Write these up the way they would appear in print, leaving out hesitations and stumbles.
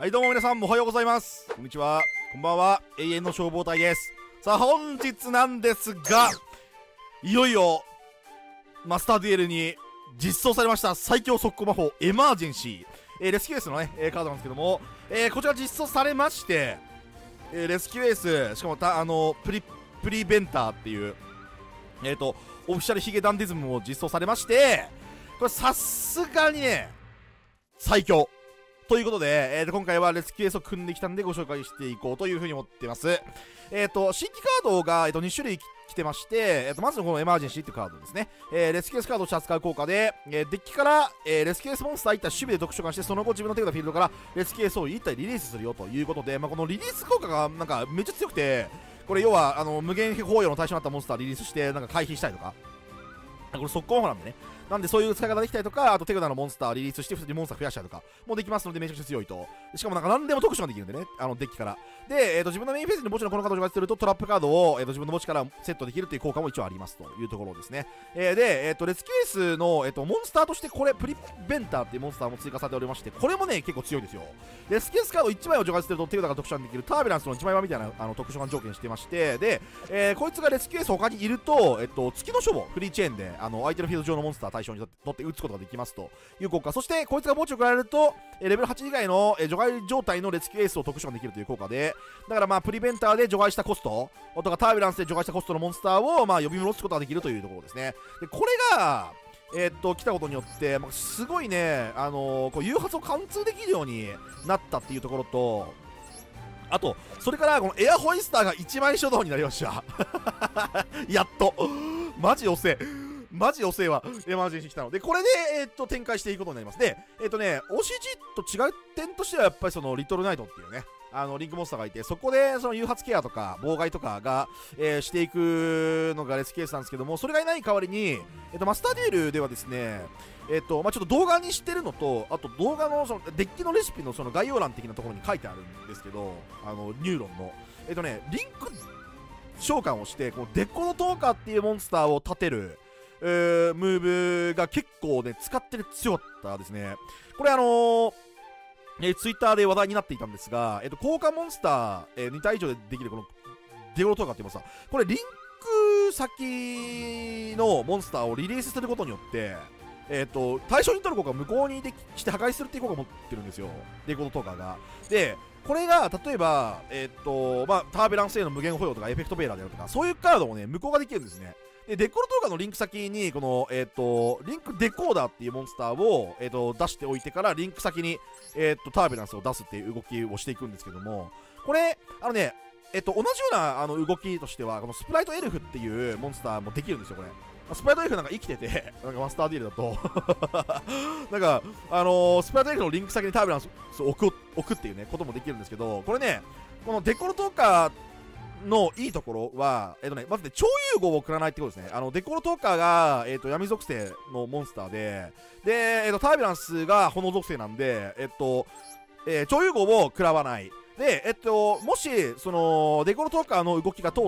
はいどうも皆さんおはようございます。こんにちは、こんばんは。永遠の消防隊です。さあ本日なんですが、いよいよマスターデュエルに実装されました最強速攻魔法エマージェンシー、レスキューエースのね、カードなんですけども、こちら実装されまして、レスキューエースしかもプリベンターっていうオフィシャルヒゲダンディズムも実装されまして、これさすがにね最強ということで、今回はレスキューエースを組んできたんでご紹介していこうというふうに思っています。新規カードが、2種類来てまして、まずこのエマージェンシーっていうカードですね。レスキューエースカードをして扱う効果で、デッキから、レスキューエースモンスター1体守備で特殊化して、その後自分の手札フィールドからレスキューエースを1体リリースするよということで、このリリース効果がなんかめっちゃ強くて、これ要は無限包容の対象になったモンスターリリースしてなんか回避したりとか、これ速攻魔法なんでね。なんでそういう使い方できたりとか、あと手札のモンスターをリリースして普通にモンスター増やしたりとかもできますので、めちゃくちゃ強いと。しかもなんか何でも特殊ができるんでね、デッキから。で、自分のメインフェーズに墓地のこのカードを除外するとトラップカードを、自分の墓地からセットできるという効果も一応ありますというところですね。で、レスキューエースの、モンスターとしてこれプリベンターっていうモンスターも追加されておりまして、これもね結構強いですよ。レスキューエースカード1枚を除外すると手札が特殊ができるタービュランスの1枚版みたいな特殊化条件してまして、で、こいつがレスキューエース他にいると、月の書房フリーチェーンで相手のフィールド上のモンスター対象にとって撃つことができますという効果。そしてこいつが墓地を送られると、レベル8以外の、除外状態のレスキューエースを特殊化できるという効果で、だからプリベンターで除外したコストとかタービュランスで除外したコストのモンスターを呼び戻すことができるというところですね。でこれが来たことによって、すごいね、こう誘発を貫通できるようになったっていうところと、あとそれからこのエアホイスターが1枚初動になりましたやっとマジ遅えわ、エマージェンシー来たので、これで、展開していくことになります。で、OCG と違う点としては、やっぱりそのリトルナイトっていうね、リンクモンスターがいて、そこでその誘発ケアとか妨害とかが、していくのがレスキューエースなんですけども、それがいない代わりに、マスターデュエルではですね、ちょっと動画にしてるのと、あと動画のそのデッキのレシピのその概要欄的なところに書いてあるんですけど、ニューロンのリンク召喚をして、このデコロトーカーっていうモンスターを立てるムーブが結構ね使ってる強かったですね。これツイッターで話題になっていたんですが、交換モンスター、2体以上でできるこのデコロトーカーっていうモンスター、これリンク先のモンスターをリリースすることによって対象に取る効果を無効にして破壊するっていう効果を持ってるんですよ、デコロトーカーが。でこれが例えばターベランスへの無限保養とかエフェクトベーラーであるとか、そういうカードをね無効ができるんですね。でデコロトーカーのリンク先にこのリンクデコーダーっていうモンスターを出しておいてからリンク先にターベランスを出すっていう動きをしていくんですけども、これ同じような動きとしてはこのスプライトエルフっていうモンスターもできるんですよ。これスプライトエルフなんか生きてて、なんかマスターディールだとなんかスプライトエルフのリンク先にターベランスを置くっていうねこともできるんですけど、これねこのデコロトーカーのいいところは、まずね、超融合を送らないってことですね。デコロトーカーが、闇属性のモンスターで、タービュランスが炎属性なんで、超融合を食らわない。で、もし、その、デコロトーカーの動きが通って、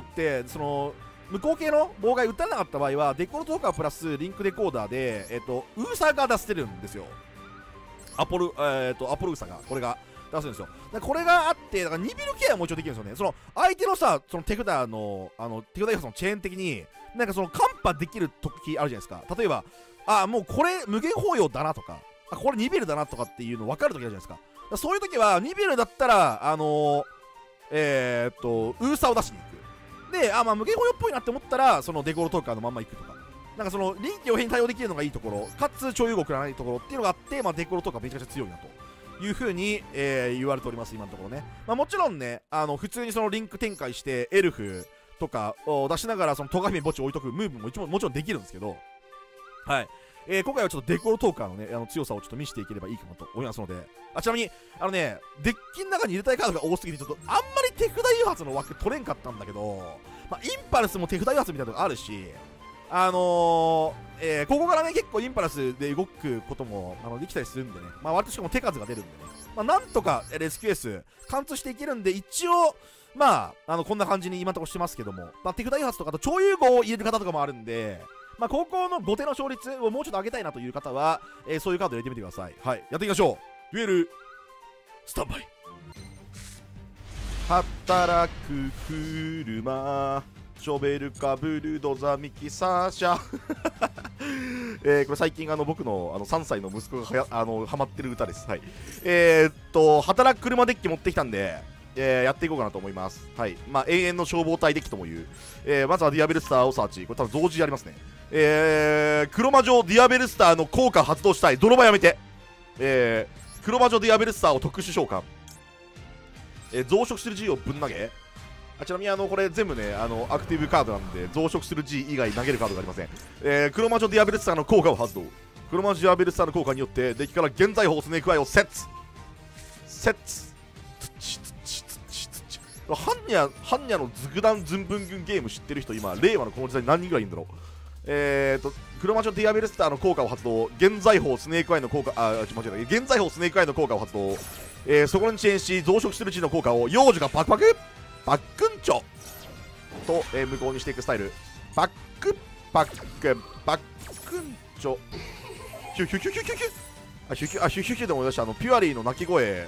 その、無効系の妨害打たなかった場合は、デコロトーカープラスリンクデコーダーで、ウーサーが出せるんですよ。アポルウーサーが、これが。出すんですよ。これがあって、だからニビルケアも一応できるんですよね。その相手のさ、その手札の手札要素のチェーン的に、なんかそのカンパできる時あるじゃないですか。例えば、もうこれ無限包容だなとか、これニビルだなとかっていうの分かる時あるじゃないですか。そういう時は、ニビルだったら、ウーサーを出しに行く。で、無限包容っぽいなって思ったら、そのデコロトーカーのまんま行くとか。なんかその臨機応変に対応できるのがいいところ、かつ超融合食らわないところっていうのがあって、デコロトーカーめちゃくちゃ強いなと。いう風に、言われております、今のところね。もちろんね、普通にそのリンク展開して、エルフとかを出しながら、そのトガヒメ墓地を置いとくムーブももちろんできるんですけど、はい。今回はちょっとデコロトーカーのね、強さをちょっと見せていければいいかなと思いますので、ちなみに、デッキの中に入れたいカードが多すぎて、ちょっとあんまり手札誘発の枠取れんかったんだけど、インパルスも手札誘発みたいなのがあるし、ここからね結構インパルスで動くこともできたりするんでね、割としかも手数が出るんでね、なんとかレスキューエース貫通していけるんで、一応こんな感じに今のところしてますけども、手札誘発とかあと超融合を入れる方とかもあるんで、高校の後手の勝率をもうちょっと上げたいなという方は、そういうカード入れてみてください。はい、やっていきましょう。デュエルスタンバイ。 働く車ショベルカブルドザミキサー車これ最近僕の3歳の息子がハマってる歌です。はい。働く車デッキ持ってきたんで、やっていこうかなと思います。はい。まあ、永遠の消防隊デッキともいう、まずはディアベルスターをサーチ。これ多分同時やりますね。黒魔女ディアベルスターの効果発動したい。泥場やめて。黒魔女ディアベルスターを特殊召喚。増殖する G をぶん投げ。ちなみにこれ全部ね、アクティブカードなんで、増殖する G 以外投げるカードがありません。黒魔女ディアベルスターの効果を発動。黒魔女ディアベルスターの効果によって、デッキから現在法スネークアイをセッツ。ハンニャのズグダンズンブングンゲーム知ってる人、今、令和のこの時代何人ぐらいいるんだろう。黒魔女ディアベルスターの効果を発動。現在法スネークアイの効果、間違えた。現在法スネークアイの効果を発動。そこに遅延し、増殖する G の効果を、幼女がパクパクバックンチョと、無効にしていくスタイル。バックバックバックンチョヒュヒュヒュヒュヒュヒュヒュヒュヒュヒュヒュで思い出したピュアリーの鳴き声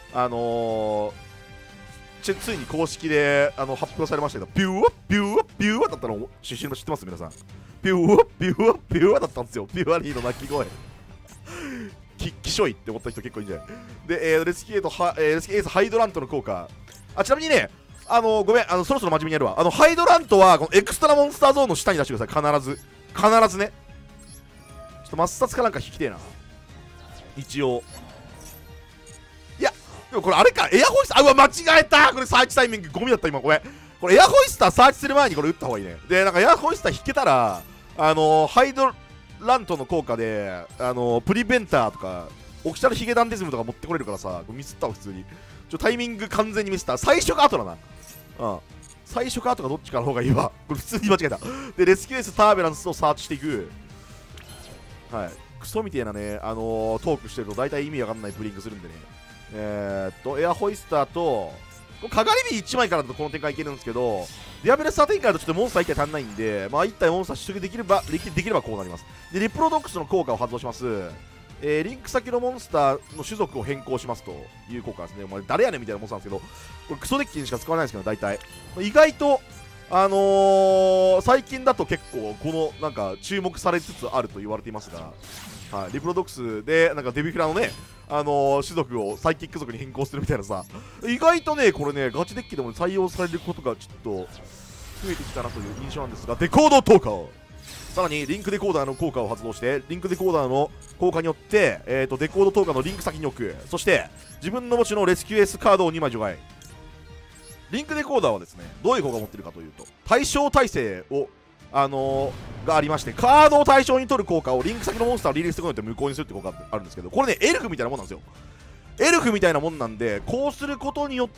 ついに公式で発表されましたけど、ピューピューピューだったの知ってます皆さん。ピューピューピューだったんですよ、ピュアリーの鳴き声。きしょいって思った人結構いいんじゃないで、レスキューエースハイドラントの効果。ちなみにね、ごめん、そろそろ真面目にやるわ。ハイドラントはこのエクストラモンスターゾーンの下に出してください。必ずね。ちょっと抹殺かなんか引きてえな、一応。いやでもこれあれか、エアホイスター、うわ間違えた。これサーチタイミングゴミだった今。これエアホイスターサーチする前にこれ打った方がいいね。でなんかエアホイスター引けたらハイドラントの効果でプリベンターとかオキシャルヒゲダンデズムとか持ってこれるからさ、ミスったわ普通に。タイミング完全にミスった。最初か後だな。最初か後かどっちかの方がいいわ。これ普通に間違えた。でレスキューエースターベランスをサーチしていく。はい、クソみたいなねトークしてると大体意味わかんないブリンクするんでね。エアホイスターとかがり火1枚からだとこの展開いけるんですけど、ディアベルスター展開だとちょっとモンスター1体足んないんで、まあ1体モンスター取得できればこうなります。でリプロドックスの効果を発動します。リンク先のモンスターの種族を変更しますという効果ですね。お前誰やねんみたいなモンスターなんですけど、これクソデッキにしか使わないんですけど、大体意外と最近だと結構このなんか注目されつつあると言われていますが、はい、リプロドックスでなんかデビフラのね種族をサイキック族に変更するみたいなさ、意外とねこれねガチデッキでも採用されることがちょっと増えてきたなという印象なんですが、デコードトーカー、さらにリンクデコーダーの効果を発動して、リンクデコーダーの効果によってデコードトーカーのリンク先に置く。そして自分の墓地のレスキューエースカードを2枚除外。リンクデコーダーはですね、どういう効果を持っているかというと、対象耐性をがありまして、カードを対象に取る効果をリンク先のモンスターをリリースすることによって無効にするって効果があるんですけど、これねエルフみたいなもんなんですよ。エルフみたいなもんなんで、こうすることによって、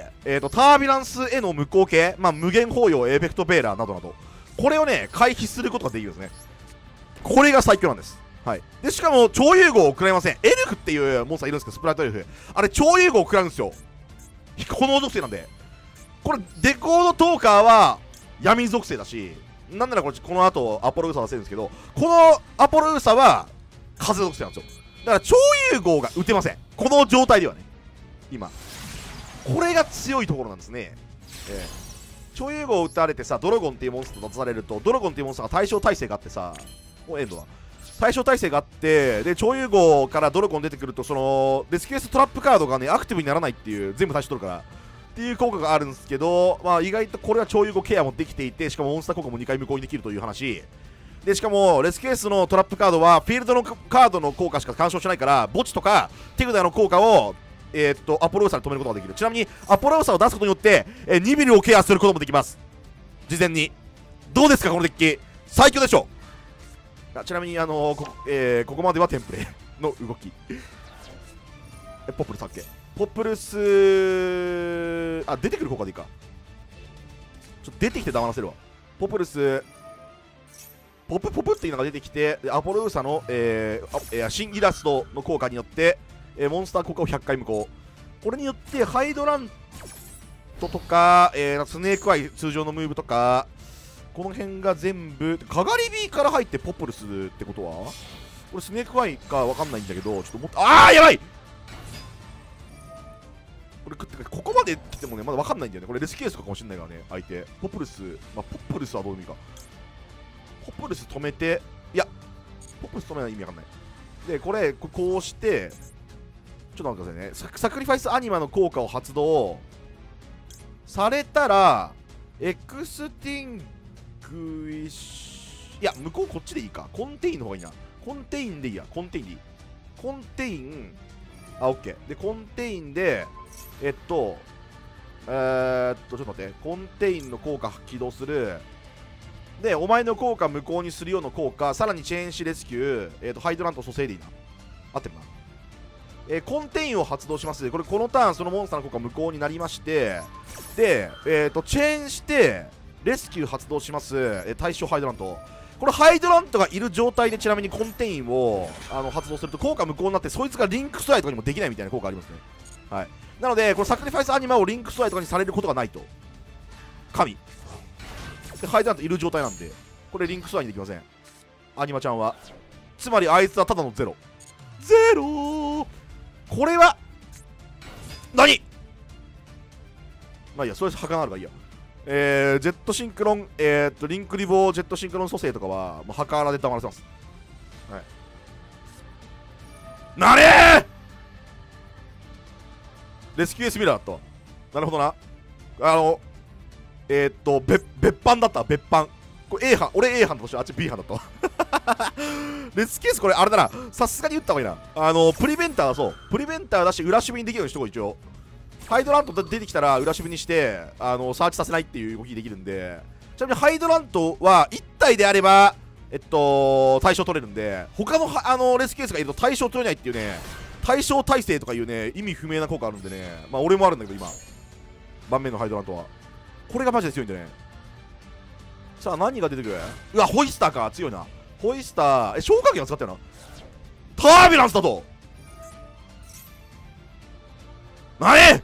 タービュランスへの無効系、まあ、無限包容、エフェクトベーラーなどなど、これをね回避することができるんですね。これが最強なんです。はい、でしかも超融合を食らいません。エルフっていうモンスターいるんですけど、スプライトエルフ、あれ超融合を食らうんですよ。炎属性なんで。これデコードトーカーは闇属性だし、なんならこの後アポロウーサ出せるんですけど、このアポロウーサは風属性なんですよ。だから超融合が打てません、この状態ではね。今これが強いところなんですね。超融合を打たれてさ、ドラゴンっていうモンスター出されると、ドラゴンっていうモンスターが対象耐性があってさ、エンドは対象耐性があって、で超融合からドラゴン出てくると、そのレスキューストラップカードがねアクティブにならないっていう、全部対象取るからっていう効果があるんですけど、まあ、意外とこれは超融合ケアもできていて、しかもモンスター効果も2回無効にできるという話で、しかもレスケースのトラップカードはフィールドのカードの効果しか干渉しないから、墓地とか手札の効果をアポロウーサで止めることができる。ちなみにアポロウーサを出すことによってニビルをケアすることもできます、事前に。どうですかこのデッキ、最強でしょ。ちなみにここまではテンプレの動き。ポップルさっけポップルス、出てくる効果でいいか。ちょっと出てきて黙らせるわ。ポップルスポップっていうのが出てきて、アポロウーサの、新イラストの効果によって、モンスター効果を100回無効。これによってハイドラントとか、スネークアイ通常のムーブとか、この辺が全部かがり火から入ってポップルスってことは、これスネークアイかわかんないんだけど、ちょっともっとやばい。これここまでってもね、まだ分かんないんだよね。これレスキュースかもしれないからね、相手。ポプルス、まあ、ポプルスはどういう意味か。ポプルス止めて、いや、ポプルス止めない意味わかんない。で、これ、こうして、ちょっと待ってくださいね。サクリファイスアニマの効果を発動されたら、エクスティングイッシュ、いや、向こうこっちでいいか。コンテインの方がいいな。コンテインでいいや。コンテインでいい。コンテイン、あ、オッケー。で、コンテインで、ちょっと待って。コンテインの効果起動する。で、お前の効果無効にするような効果、さらにチェーンシレスキュー、ハイドラント蘇生でいいな。合ってるな。コンテインを発動します。これ、このターン、そのモンスターの効果無効になりまして、で、チェーンして、レスキュー発動します。対象ハイドラント。これ、ハイドラントがいる状態で、ちなみにコンテインを発動すると、効果無効になって、そいつがリンクストライとかにもできないみたいな効果ありますね。はい。なので、これ、サクリファイスアニマをリンクストライとかにされることがないと。神。で、ハイドラントいる状態なんで、これリンクストアにできません。アニマちゃんは。つまりあいつはただのゼロ。ゼロー。これは、何？まあいいや、それ儚あればいいや。ジェットシンクロン、リンクリボージェットシンクロン蘇生とかは、もう儚で黙らせます。はい。なれー！レスキューエスミラーと。なるほどな。別班だった、別班。これ A 班、俺 A 班だとして、あっち B 班だった。レスキュース、これあれだな。さすがに打った方がいいな。プリベンターだそう。プリベンター出して裏守備にできるようにしとこう、一応。ハイドラント出てきたら裏守備にして、サーチさせないっていう動きできるんで。ちなみにハイドラントは1体であれば、対象取れるんで、他のレスキュースがいると対象取れないっていうね、対象耐性とかいうね、意味不明な効果あるんでね。まあ俺もあるんだけど、今。盤面のハイドラントは。これがマジで強いんでね。さあ何が出てくる？うわ、ホイスターか。強いな。ホイスター、消火器が使ったよな。タービュランスだと。何？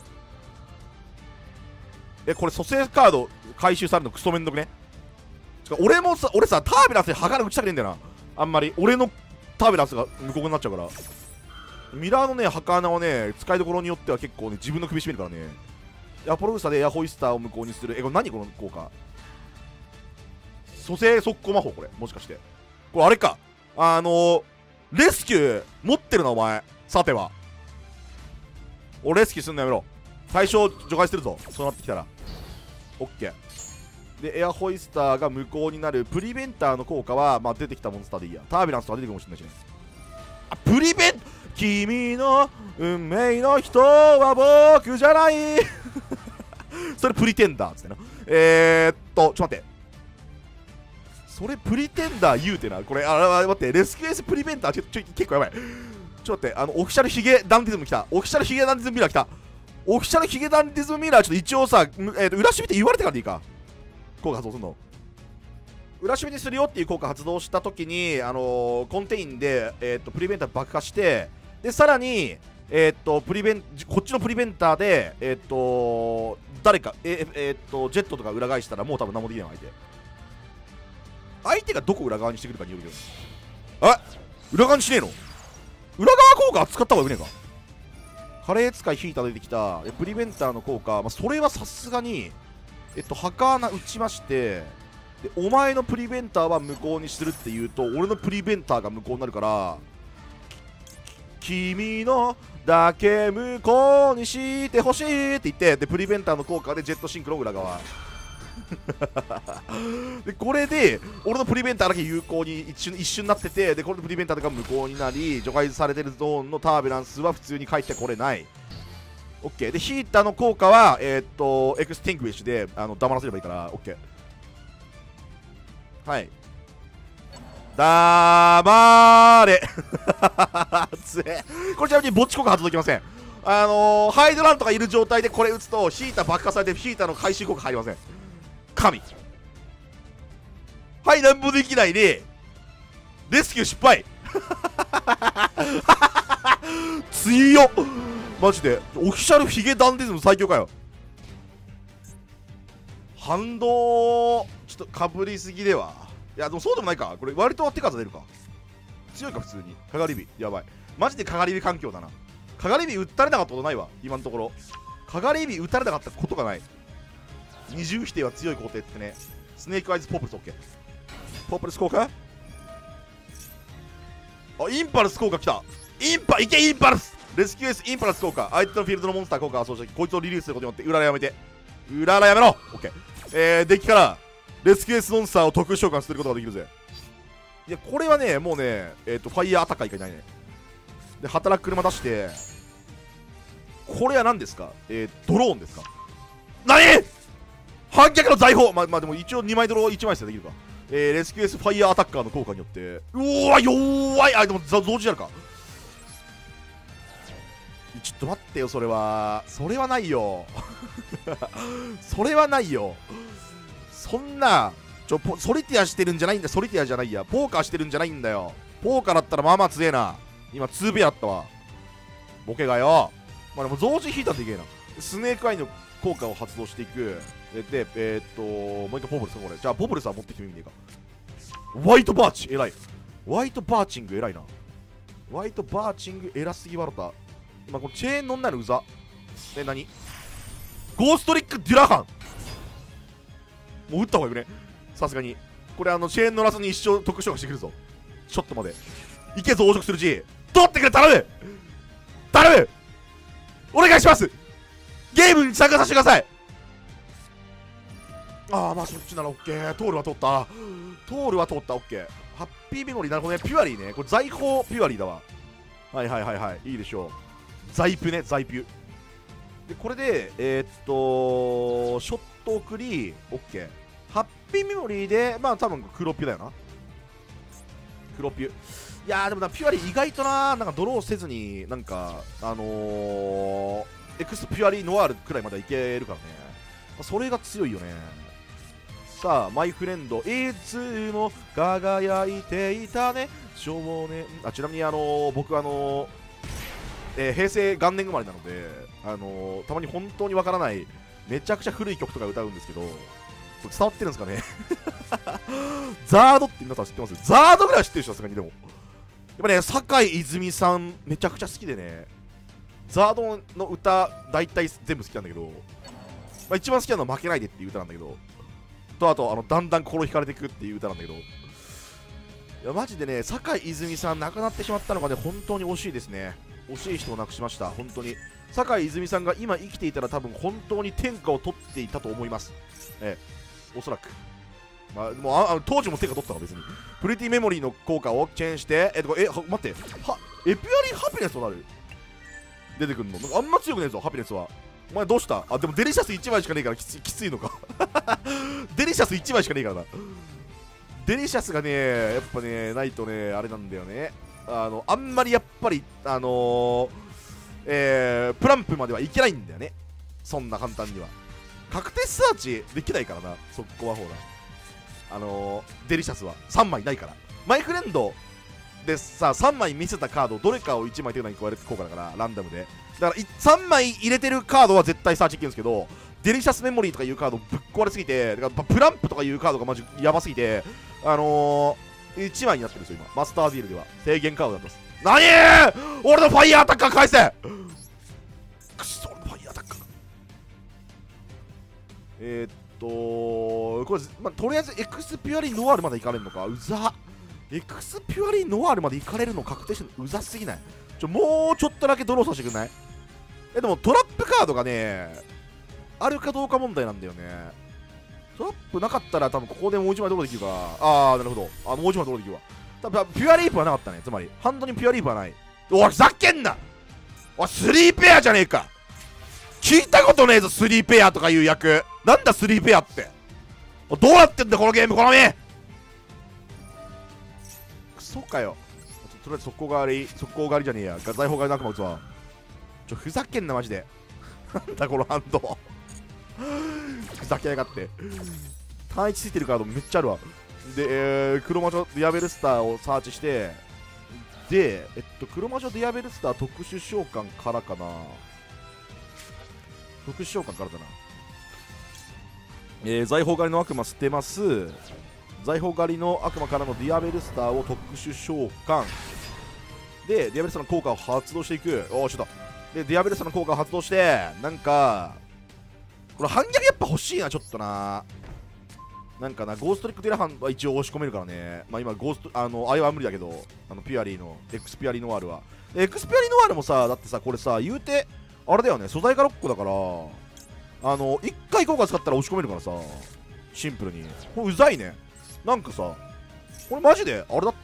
これ蘇生カード回収されるのクソめんどくね。俺さ、タービュランスで鋼打ちたくねえんだよな。あんまり。俺のタービュランスが無効になっちゃうから。ミラーのね、鋼はね、使いどころによっては結構ね、自分の首絞めるからね。アポロウサでエアホイスターを無効にする。これ何この効果？蘇生速攻魔法、これ。もしかして。これあれか。レスキュー持ってるな、お前。さては。俺レスキューすんのやめろ。対象除外してるぞ。そうなってきたら。オッケー。で、エアホイスターが無効になる。プリベンターの効果は、まあ出てきたモンスターでいいや。タービュランスとか出てくるかもしれないしね。あ、プリベン君の運命の人は僕じゃないそれプリテンダーっつってな。ちょっと待って。それプリテンダー言うてな。これ、待って、レスキューエースプリベンター、結構やばい。ちょっと待って、オフィシャルヒゲダンディズム来た。オフィシャルヒゲダンディズムミラー来た。オフィシャルヒゲダンディズムミラー、ちょっと一応さ、裏守備って言われてからでいいか。効果発動するの。裏守備にするよっていう効果発動したときに、コンテインで、プリベンター爆破して、で、さらに、こっちのプリベンターで、誰か、ジェットとか裏返したらもう多分何もできない相手がどこ裏側にしてくるかによるけど。あ、裏側にしねえの？裏側効果使った方がよくねえか。カレー使いヒーター出てきたプリベンターの効果、まあ、それはさすがにハカーナ打ちまして、でお前のプリベンターは無効にするって言うと俺のプリベンターが無効になるから、君のだけ無効にしてほしいって言って、でプリベンターの効果でジェットシンクロ裏側でこれで俺のプリベンターだけ有効に一瞬なってて、でこれでプリベンターが無効になり、除外されてるゾーンのタービュランスは普通に帰ってこれない。 OK でヒーターの効果はエクスティングイッシュで黙らせればいいから OK。 はい、黙れこれちなみに墓地効果発動できません。ハイドラントがいる状態でこれ打つとヒーター爆破されてヒーターの回収効果入りません。神。はい、なんもできないね。レスキュー失敗強っマジで。オフィシャルヒゲダンディズム最強かよ。反動ちょっとかぶりすぎでは。いやでもそうでもないか。これ割と手数出るか。強いか普通に。かがり火やばい。マジでかがり火環境だな。かがり火打たれなかったことないわ今のところ。 かがり指打たれなかったことがない。二重否定は強い工程ってね。スネークアイズポープルス OK。ポープルス効果。あ、インパルス効果来た。インパルスレスキューエースインパルス効果。相手のフィールドのモンスター効果がそうしたこいつをリリースすることによって、うららやめて。うららやめろ !OK。デッキからレスキューエースモンスターを特殊召喚することができるぜ。いや、これはね、もうね、ファイヤーアタッカーいかないね。で、働く車出して、これは何ですか？ドローンですか？何？反逆の財宝。まあでも一応2枚ドロー1枚しかできるか。レスキューエースファイヤーアタッカーの効果によって、うわ、弱い。あ、でも同時やるか。ちょっと待ってよ、それはないよ。それはないよ。そんな、ソリティアしてるんじゃないんだ。ソリティアじゃないや。ポーカーしてるんじゃないんだよ。ポーカーだったらまあまあ強えな。今2ペアあったわ。ボケがよ。まあでも同時引いたんでいけえな。スネークアイの効果を発動していく。で、もう一回ポープルスかこれ。じゃあポープルスは持ってきてみていいか。ホワイトバーチ、偉い。ホワイトバーチング、偉いな。ホワイトバーチング、偉すぎわろた。今このチェーン乗んないのうざ。何？ゴーストリック・デュラハン。もう撃った方がいくね。さすがに。これチェーン乗らずに一生特殊召喚してくるぞ。ちょっと待て。いけぞ、往食するし。取ってくれ、頼む頼むお願いします。ゲームに参加させてください。ああ、まあそっちなら OK。トールは通った。OK。ハッピーメモリー、なるほどね。ピュアリーね。これ財宝ピュアリーだわ。はい。いいでしょう。財プね、財ピュ。で、これで、ショット送り、OK。ハッピーメモリーで、まあ多分黒ピュだよな。黒ピュ。いやー、でもな、ピュアリー意外とな、なんかドローせずに、なんか、エクスピュアリーノワールくらいまではいけるからね。それが強いよね。さあ、マイフレンド、いつも輝いていたね、少年。あ、ちなみに僕平成元年生まれなので、たまに本当にわからないめちゃくちゃ古い曲とか歌うんですけど、伝わってるんですかね。ザードって皆さん知ってます？ザードぐらいは知ってる人、さすがに。でもやっぱね、坂井泉水さんめちゃくちゃ好きでね、ザードの歌大体全部好きなんだけど、まあ、一番好きなのは負けないでっていう歌なんだけど、あとだんだん心惹かれていくっていう歌なんだけど、いやマジでね、坂井泉さん亡くなってしまったのがね、本当に惜しいですね。惜しい人を亡くしました。本当に坂井泉さんが今生きていたら多分本当に天下を取っていたと思います。おそらく。まあ、もう当時も天下取ったの別に。プリティメモリーの効果をチェーンして、待って、エピュアリーハピネスとなる出てくるの。なんかあんま強くねえぞ、ハピネスは。お前どうした？あ、でもデリシャス1枚しかねえからきついのか。デリシャス1枚しかねえからな。デリシャスがね、やっぱね、ないとね、あれなんだよね。あんまりやっぱり、プランプまではいけないんだよね。そんな簡単には。確定サーチできないからな、そこはほら。デリシャスは3枚ないから。マイフレンドでさ、3枚見せたカード、どれかを1枚手札に加える効果だから、ランダムで。だから、3枚入れてるカードは絶対サーチいけるんですけど、デリシャスメモリーとかいうカードぶっ壊れすぎて、だからプランプとかいうカードがマジやばすぎて、1枚になってるんですよ、今。マスターディールでは。制限カードだったんです。何ー俺のファイヤーアタッカー返せくそ、俺のファイヤーアタッカー。これ、まあ、とりあえずエクスピュアリーノワールまで行かれるのか。うざ。エクスピュアリーノワールまで行かれるの確定してるのうざすぎない？もうちょっとだけドローさせてくんない？でもトラップカードがね、あるかどうか問題なんだよね。トラップなかったら多分ここでもう1枚ドローできるから。なるほど。もう1枚ドローできるわ。多分ピュアリープはなかったね。つまり、ハンドにピュアリープはない。おい、ふざけんなおい、3ペアじゃねえか聞いたことねえぞ、3ペアとかいう役。なんだ3ペアって。どうなってんだこのゲーム、この目クソかよ。とりあえず速攻代わりじゃねえや。財宝狩りの悪魔打つわ。ふざけんなマジで。なんだこのハンド。ふざけやがって。単一ついてるカードめっちゃあるわ。で、黒魔女ディアベルスターをサーチして、で、黒魔女ディアベルスター特殊召喚からかな。特殊召喚からだな。財宝狩りの悪魔捨てます。財宝狩りの悪魔からのディアベルスターを特殊召喚。で、ディアベルスターの効果を発動していく。おー、ちょっと。 でディアベルサの効果を発動して、なんかこれ反逆やっぱ欲しいな、ちょっとな。なんかな、ゴーストリックテラハンは一応押し込めるからね。まあ今ゴーストあれは無理だけど、ピュアリーのエクスピアリーノワールは、エクスピアリーノワールもさ、だってさ、これさ、言うてあれだよね、素材が6個だから、1回効果使ったら押し込めるからさ、シンプルにこれうざいね。なんかさ、これマジであれだった、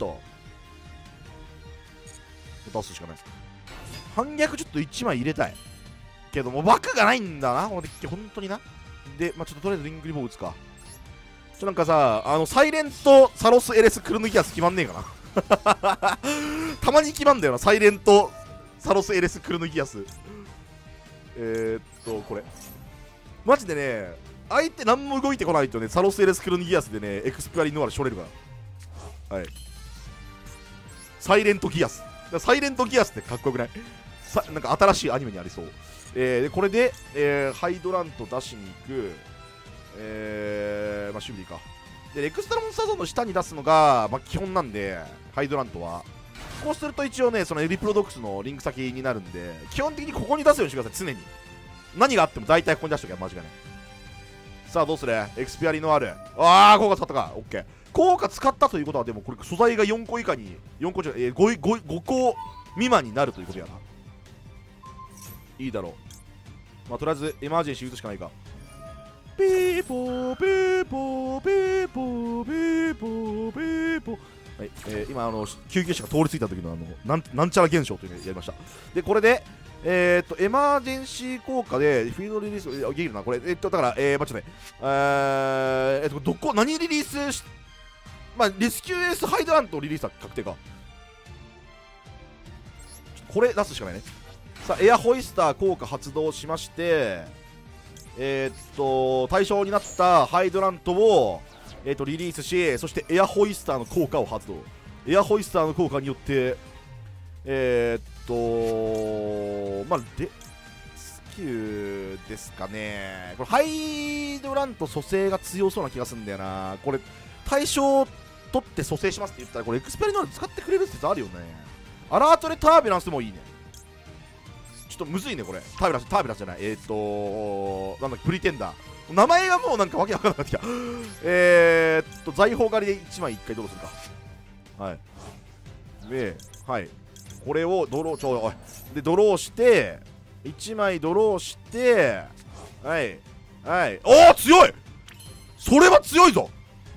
出すしかない。反逆ちょっと1枚入れたいけども、枠がないんだな、このデッキ、本当にな。で、まあ、ちょっととりあえずリングリボー打つか。なんかさ、サイレントサロスエレスクルヌギアス決まんねえかな。たまに決まんだよな、サイレントサロスエレスクルヌギアス。これ。マジでね、相手何も動いてこないとね、サロスエレスクルヌギアスでね、エクスピアリノワールしょれるから。はい。サイレントギアス。サイレントギアスってかっこよくない？なんか新しいアニメにありそう。でこれで、ハイドラント出しに行く。まあ、守備でいいか。で、エクストラモンスターゾーンの下に出すのが、まあ、基本なんで、ハイドラントは。こうすると一応ね、そのエリプロドックスのリンク先になるんで、基本的にここに出すようにしてください、常に。何があっても大体ここに出しときゃ間違いない。さあ、どうする？エクスピアリノワール。あー、効果使ったか。オッケー。効果使ったということは、でもこれ素材が4個以下に、4個じゃない、5個未満になるということやな。いいだろう。まあ、とりあえず、エマージェンシー打つしかないか。ピーポーピーポーピーポーピーポーピーポー。はい、今救急車が通り過ぎた時のなんちゃら現象というのをやりました。でこれでエマージェンシー効果でフィールドリリースできるなこれ。だから待ってね、どこ何リリースし、まあレスキューエースハイドラントリリースは確定か。これ出すしかないね。さあエアホイスター効果発動しまして、対象になったハイドラントを、リリースし、そしてエアホイスターの効果を発動。エアホイスターの効果によってまあレスキューですかね。これハイドラント蘇生が強そうな気がするんだよな。これ対象を取って蘇生しますって言ったら、これエクスペリノール使ってくれる説あるよね。アラートでタービュランスでもいいね。ちょっとむずいねこれ。タービュランスじゃない、なんだっけ、プリテンダー。名前がもうなんかわけわかんなくなってきた。財宝狩りで1枚1回ドローするか。はい。で、はい。これをドロー、で、ドローして、1枚ドローして、はい。はい。おお強い、それは強いぞ。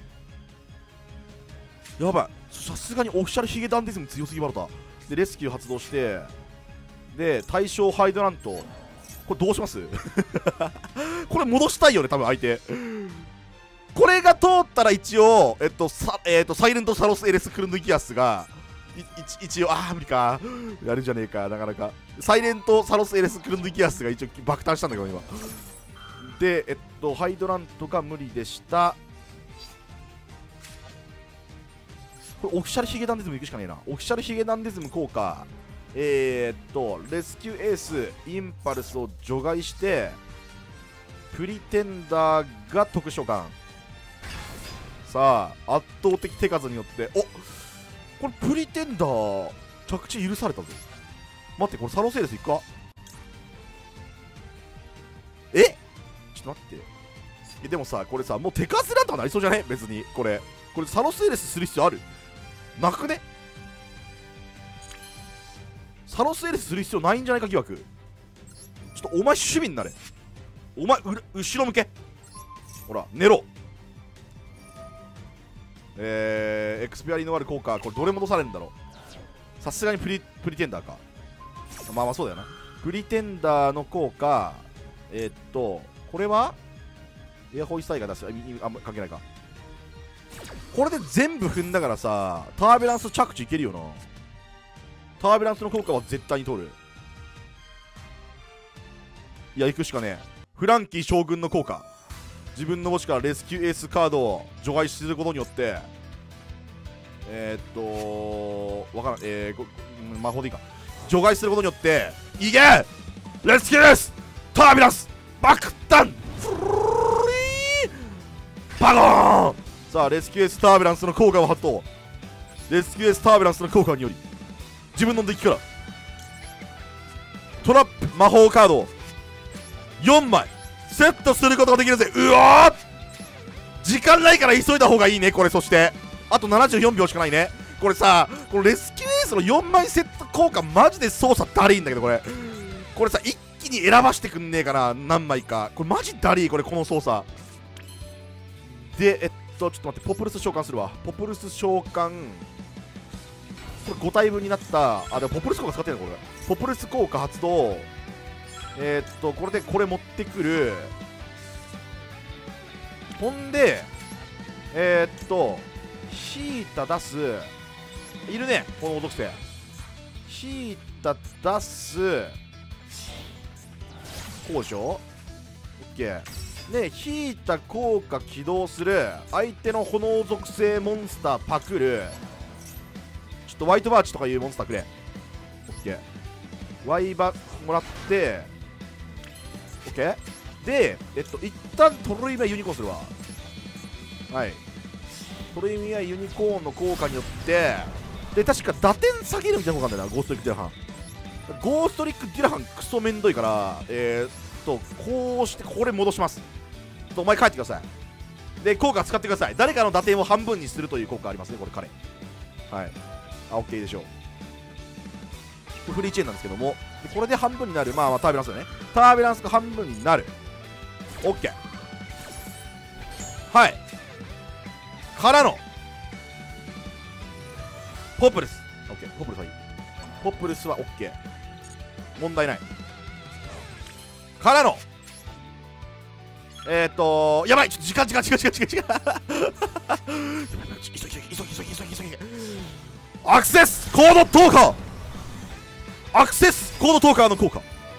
やばい。さすがにオフィシャルヒゲダンディズム強すぎバロタ。で、レスキュー発動して、で、対象ハイドラント。これどうしますこれ戻したいよね、多分相手。これが通ったら一応、サイレントサロスエレスクルヌギアスが、一応、無理か。やるんじゃねえか、なかなか。サイレントサロスエレスクルヌギアスが一応爆誕したんだけど、今。で、ハイドラントが無理でした。これオフィシャルヒゲダンディズムいくしかねえな。オフィシャルヒゲダンディズム効果。レスキューエースインパルスを除外してプリテンダーが特殊召喚。さあ圧倒的手数によってこれプリテンダー着地許されたぞ。待って、これサロセーレスいくか。ちょっと待って。でもさ、これさもう手数なんとかなりそうじゃね。別にこれサロセーレスする必要あるなくね。サロスエレスする必要ないんじゃないか疑惑。ちょっとお前守備になれ。お前後ろ向け。ほら寝ろ。エクスピアリノワール効果、これどれ戻されるんだろう。さすがにプリテンダーか。まあそうだよな。プリテンダーの効果、これはエアホイスタイが出す。あんま関係ないか。これで全部踏んだからさ、タービュランス着地いけるよな。タービュランスの効果は絶対に取る。いや、行くしかねえ。フランキー将軍の効果。自分の墓地からレスキューエースカードを除外することによって、わからん、魔法でいいか。除外することによって、いけレスキューエースタービュランス爆弾フルリーバゴーン。さあ、レスキューエースタービュランスの効果を発動。レスキューエースタービュランスの効果により、自分のデッキからトラップ魔法カードを4枚セットすることができるぜ。うわー、時間ないから急いだ方がいいねこれ。そしてあと74秒しかないねこれさ。このレスキューエースの4枚セット効果マジで操作だりいんだけど、これさ一気に選ばしてくんねえかな、何枚か。これマジだりい、これこの操作で。ちょっと待って、ポプルス召喚するわ。ポプルス召喚、これ5体分になった。あ、でもポプルス効果使ってるのこれ。ポプルス効果発動。これでこれ持ってくる。ほんで引いた出すいるね、この属性。引いた出すこうでしょ。オッケーで、引いた効果起動する。相手の炎属性モンスターパクる。ちょっとワイトバーチとかいうモンスターくれ。オッケー、ワイバもらって、オッケーで、一旦トロイミアユニコーンするわ。はい、トロイミアユニコーンの効果によって、で確か打点下げるみたいな効果なんだよな、ゴーストリックデュラハン。ゴーストリックデュラハンクソめんどいから、こうしてこれ戻します。お前帰ってください。で効果使ってください。誰かの打点を半分にするという効果ありますね、これ彼。はい、あ、OK でしょう。フリーチェーンなんですけども、でこれで半分になる。まあタービュランスだね。タービュランスが半分になる。 OK、 はいからのポプルス。 OK、 ポプルスはいい。ポプルスは OK、 問題ない。からのやばい、ちょっと時間急ぎアクセスコードトーカー、アクセスコードトーカーの効果。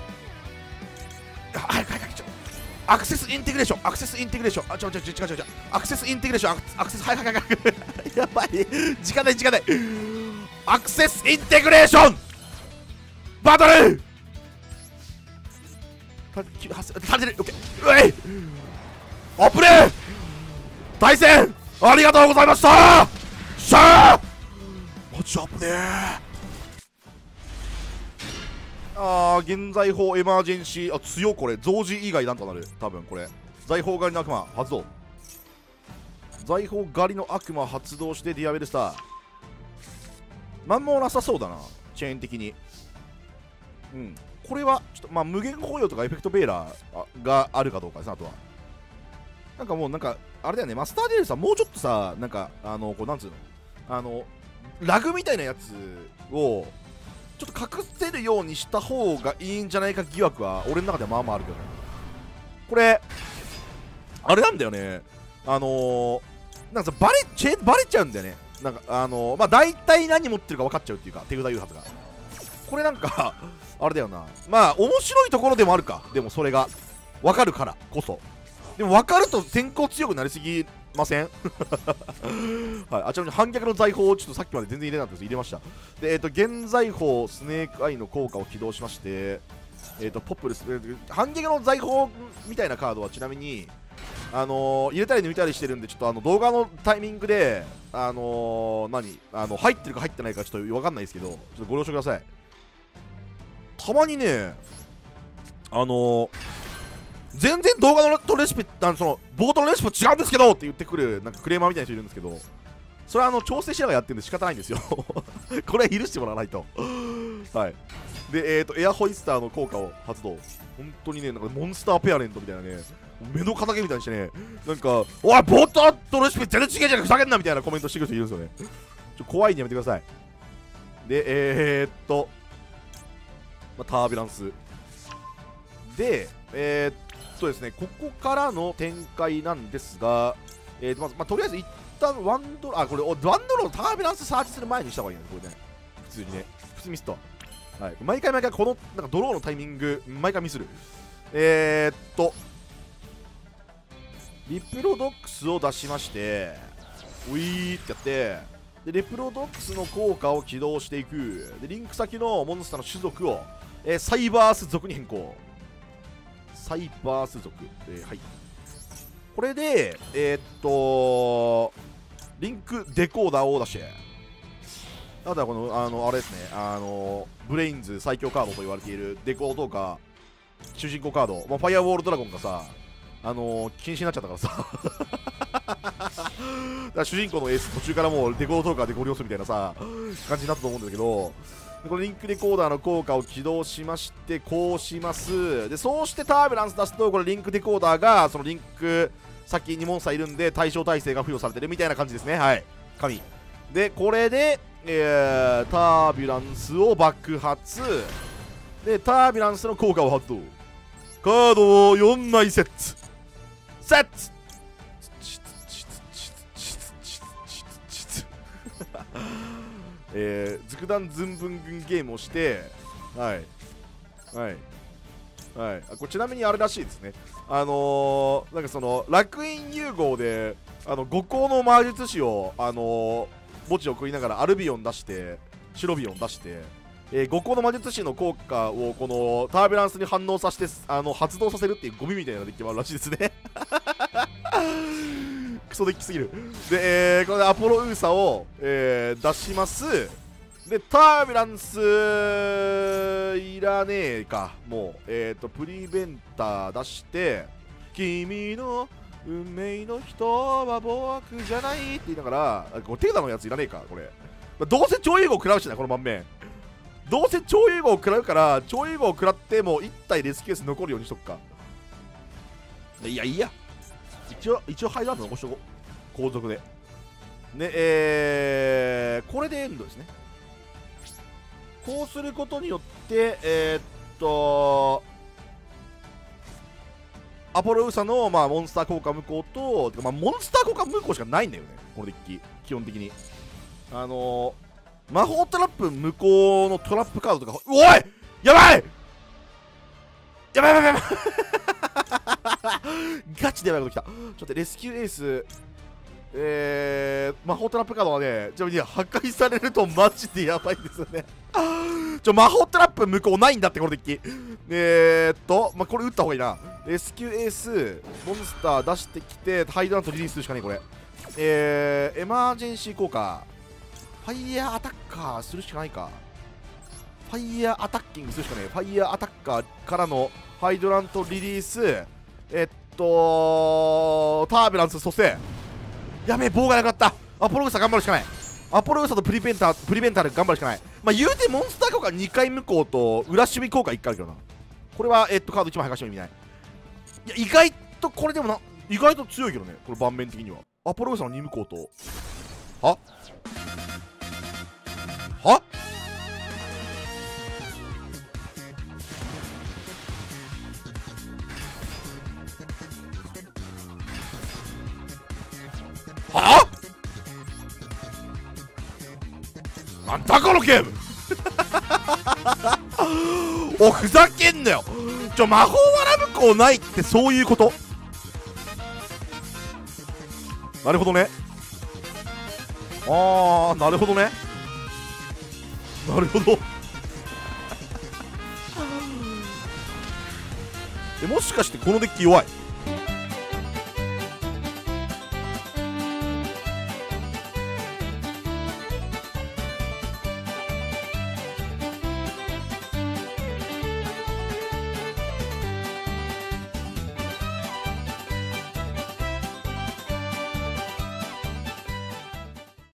アクセスインテグレーション、アクセスインテグレーション、あ、違う、アクセスインテグレーション、アクセス、はいやばい、時間ないアクセスインテグレーションバトル足りてる。オッケー、うえい、アップレー対戦ありがとうございました。しゃーマジアップレー。現在法エマージェンシー、強い。これ増字以外なんとなる。多分これ財宝狩りの悪魔発動。財宝狩りの悪魔発動してディアベルスター。なんもなさそうだな、チェーン的に。うん、これはちょっと無限包容とかエフェクトベーラーがあるかどうかですね。あとはなんかもうあれだよね、マスターデールさんもうちょっとさ、こうなんつうの、ラグみたいなやつをちょっと隠せるようにした方がいいんじゃないか疑惑は俺の中ではまあまああるけどね。これあれなんだよね、なんかさバレちゃうんだよね。なんか大体何持ってるか分かっちゃうっていうか、手札誘発が。これなんかあれだよな、まあ面白いところでもあるか。でもそれが分かるからこそ。でも分かると先行強くなりすぎませんはい、ちなみに反逆の財宝をちょっとさっきまで全然入れなかったです。入れました。で現財宝スネークアイの効果を起動しまして、ポップルス、反逆の財宝みたいなカードはちなみに入れたり抜いたりしてるんで、ちょっと動画のタイミングで入ってるか入ってないかちょっと分かんないですけど、ちょっとご了承ください。たまにね、全然動画のレシピ、冒頭のレシピ違うんですけどって言ってくるなんかクレーマーみたいな人いるんですけど、それは調整しながらやってるんで仕方ないんですよこれは許してもらわないとはいでエアホイスターの効果を発動。本当にね、なんかモンスターペアレントみたいなね、目の敵みたいにしてね、なんかおい冒頭とレシピ全然違えじゃん、ふざけんなみたいなコメントしてくる人いるんですよね。怖いんでやめてください。でタービュランスでそうですね、ここからの展開なんですが、とりあえず一旦ワンドローのタービュランスサーチする前にした方がいいね、これね。普通にね、普通ミスった。はい、毎回このなんかドローのタイミング毎回ミスる。リプロドックスを出しまして、ウィーってやって、でリプロドックスの効果を起動していく。でリンク先のモンスターの種族を、サイバース族に変更。サイバース族、はい。これでリンクデコーダーを出して、 あとはこのあれですね、ブレインズ最強カードと言われているデコとか主人公カード、まあ、ファイアウォールドラゴンがさ禁止になっちゃったからさだから主人公のエース途中からもうデコートーカーでゴリ押すみたいなさ感じになったと思うんだけど、このリンクデコーダーの効果を起動しましてこうします。でそうしてタービュランス出すとこれリンクデコーダーがそのリンク先にモンスターいるんで対象耐性が付与されてるみたいな感じですね。はい、神でこれで、タービュランスを爆発でタービュランスの効果を発動、カードを4枚セットセットズ弾ズンブン軍ゲームをしてはいはいはい、これちなみにあれらしいですね、なんかその楽園融合で五行の魔術師を墓地を食いながらアルビオン出してシロビオン出して、五行の魔術師の効果をこのタービュランスに反応させて発動させるっていうゴミみたいなデッキもあるらしいですねクソデッキすぎる。で、これでアポロウーサを、出します。でタービュランスいらねえかもうプリベンター出して君の運命の人は僕じゃないって言いながらこれテーダのやついらねえかこれ、どうせ超融合食らうしなこの盤面どうせ超融合食らうから超融合食らっても1体レスキュース残るようにしとくか。いやいいや一応ハイランド残しとこう後続でね。これでエンドですね。こうすることによってアポロウーサの、まあ、モンスター効果無効と、まあ、モンスター効果無効しかないんだよねこのデッキ基本的に。魔法トラップ無効のトラップカードとかおいやばいやばいやばいやばいガチでやばいこときた。ちょっと待ってレスキューエース魔法トラップカードはねちなみに破壊されるとマジでやばいんですよね魔法トラップ無効ないんだってこのデッキ。まあ、これ打った方がいいな。レスキューエースモンスター出してきてハイドラントリリースするしかないこれ。エマージェンシー効果ファイヤーアタッカーするしかないか。ファイヤーアタッキングするしかない。ファイヤーアタッカーからのハイドラントリリースタービュランス蘇生やべえ棒がなくなった。アポロウーサ頑張るしかない。アポロウーサとプリベンターで頑張るしかない。まあ言うてモンスター効果2回無効と裏守備効果1回あるけどな。これはカード1枚剥がしても意味ない。いや意外とこれでも意外と強いけどねこれ盤面的には。アポロウーサの2無効とはなんだこのゲームおふざけんなよ魔法わら無効ないってそういうこと。なるほどねなるほどねなるほどもしかしてこのデッキ弱い